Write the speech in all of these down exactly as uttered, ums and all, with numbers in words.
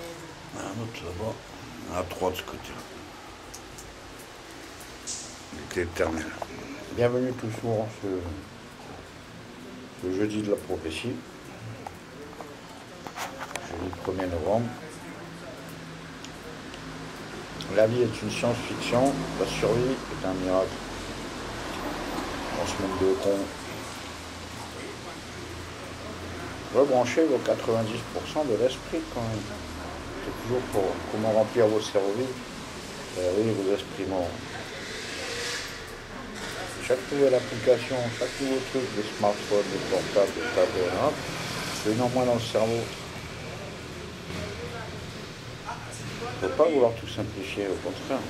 Un autre là-bas, à trois de ce côté-là. Il était éternel. Bienvenue tous sur ce, ce jeudi de la prophétie. Jeudi premier novembre. La vie est une science-fiction, la survie est un miracle. On se met de con. Rebranchez vos quatre-vingt-dix pour cent de l'esprit quand même. C'est toujours pour comment remplir vos cerveaux vides. Euh, oui, vos esprits morts. Chaque nouvelle application, chaque nouveau truc, des smartphones, des portables, des tablettes, hop, c'est une en moins dans le cerveau. Il ne faut pas vouloir tout simplifier, au contraire.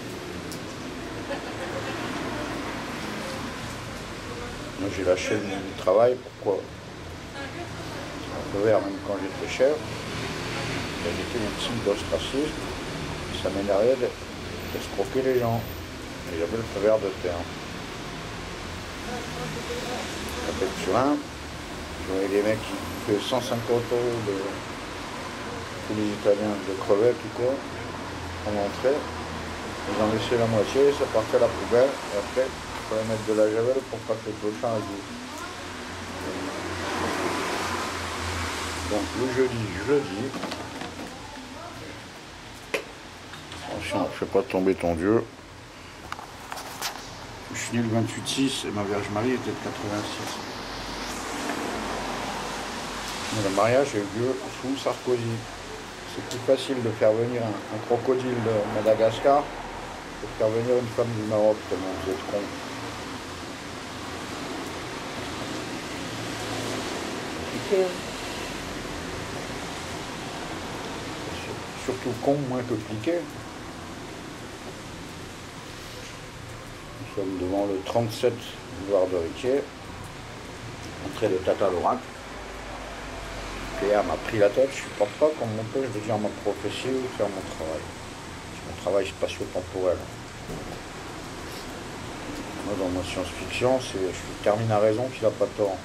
Moi j'ai lâché mon travail, pourquoi? Un peu vert, même quand j'étais chef, j'étais victime d'ostracisme, ça m'énervait d'escroquer les gens. Et j'avais le feu vert de terre. À Turin, je voyais des mecs qui faisaient cent cinquante euros de tous les Italiens de crevettes ou quoi. On entrait, ils en laissaient la moitié, ça partait à la poubelle, et après, il fallait mettre de la javel pour pas que le clochard aille. Donc le jeudi, jeudi, attention, je fais pas tomber ton Dieu. Je suis né le vingt-huit six et ma Vierge Marie était de quatre-vingt-six. Mais le mariage a eu lieu sous Sarkozy. C'est plus facile de faire venir un, un crocodile de Madagascar que de faire venir une femme du Maroc, tellement vous êtes con. Piqué. Surtout con, moins que piqué. Nous sommes devant le trente-sept boulevard de Riquier, entrée de Tata Lorac. Pierre m'a pris la tête, je ne supporte pas qu'on m'empêche de dire ma prophétie ou faire mon travail. C'est mon travail spatio-temporel. Moi, dans ma science-fiction, je termine à raison qu'il n'a pas tort.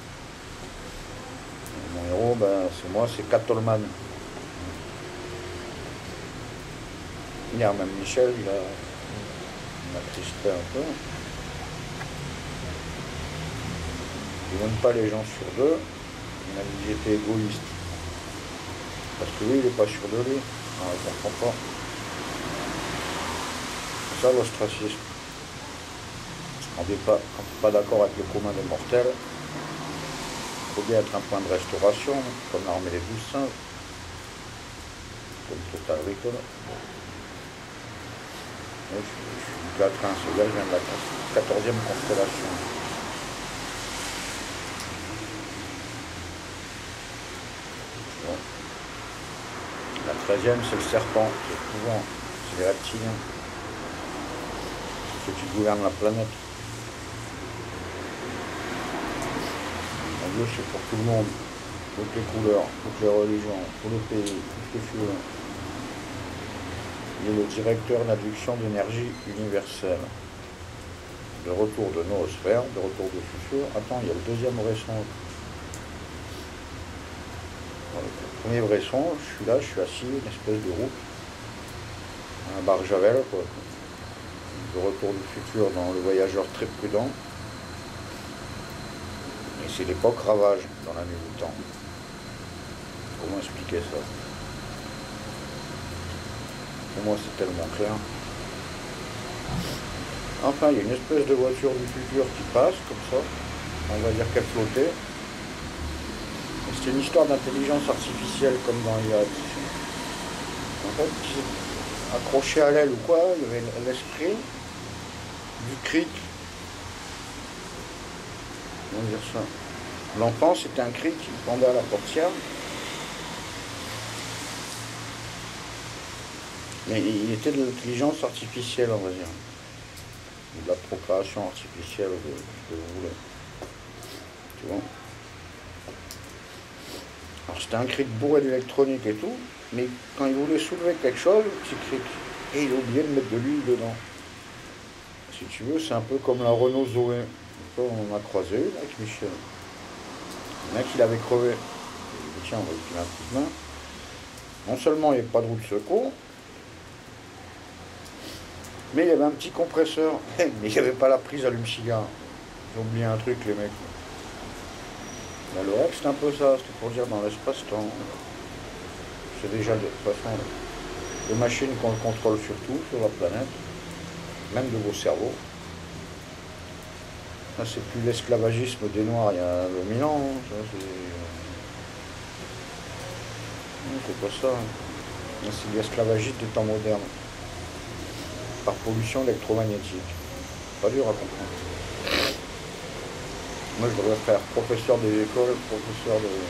Et mon héros, ben, c'est moi, c'est Cat Tolman. Hier, même Michel, il a, il m'a crispé un peu. Il n'aime pas les gens sur deux. Il m'a dit que j'étais égoïste. Parce que lui, il n'est pas sûr de lui. Alors, je ne comprends pas. C'est ça l'ostracisme. On n'est pas, pas d'accord avec le commun des mortels. Il faut bien être un point de restauration, comme l'armée des douze singes. Comme Total Recall. Je, je suis du quatrain, c'est là, je viens de la quatorzième constellation. Bon. La treizième, c'est le serpent, c'est le pouvoir, c'est les reptiliens. C'est ceux qui gouvernent la planète. Mon Dieu, c'est pour tout le monde, toutes les couleurs, toutes les religions, tous les pays, tout ce que tu veux. Il est le directeur d'adduction d'énergie universelle. De retour de noosphère, de retour de futur. Attends, il y a le deuxième vrai songe. Le premier vrai songe, je suis là, je suis assis, une espèce de roue. Un bar Javel, quoi. De retour du futur dans le voyageur très prudent. Et c'est l'époque ravage dans la nuit du temps. Comment expliquer ça? Pour moi, c'est tellement clair. Enfin, il y a une espèce de voiture du futur qui passe, comme ça. On va dire qu'elle flottait. C'était une histoire d'intelligence artificielle, comme dans I A. En fait, accroché à l'aile ou quoi, il y avait l'esprit du cric. Comment dire ça? L'enfant, c'était un cric qui pendait à la portière. Mais il était de l'intelligence artificielle, on va dire. De la procréation artificielle, de ce que vous voulez. Tu vois? Alors c'était un cric bourré d'électronique et tout, mais quand il voulait soulever quelque chose, petit cric, et il a oublié de mettre de l'huile dedans. Si tu veux, c'est un peu comme la Renault Zoé. On a croisé une avec Michel. Le mec, il avait crevé. Il dit, tiens, on va lui filer un coup de main. Non seulement il n'y avait pas de roue de secours, mais il y avait un petit compresseur, mais il n'y avait pas la prise allume-cigare. J'ai oublié un truc, les mecs. Bah, le rêve, c'est un peu ça, c'était pour dire dans l'espace-temps. C'est déjà de toute façon les machines qu'on contrôle surtout sur la planète, même de vos cerveaux. Ça, c'est plus l'esclavagisme des Noirs il y a mille ans. Ça, c'est... c'est pas ça. C'est l'esclavagisme des temps modernes. Par pollution électromagnétique. Pas dur à comprendre. Moi, je devrais faire professeur des écoles, professeur de,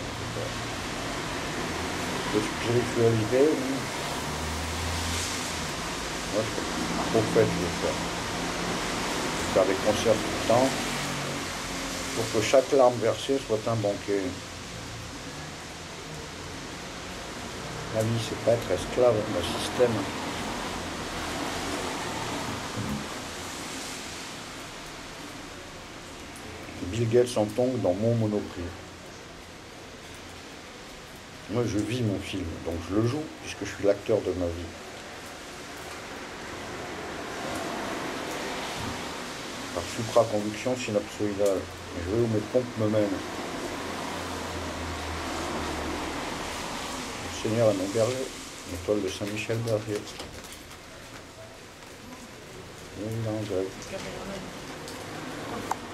de spiritualité. Moi, je suis prophète, je vais faire. Je vais faire des concerts tout le temps pour que chaque larme versée soit un banquet. La vie, c'est pas être esclave d'un système. Bill Gates en tombe dans mon Monoprix. Moi, je vis mon film, donc je le joue, puisque je suis l'acteur de ma vie. Par supraconduction synapsoïdale. Je vais où mes pompes me mènent. Le Seigneur est mon berger, l'étoile de Saint-Michel berger. Oui, non,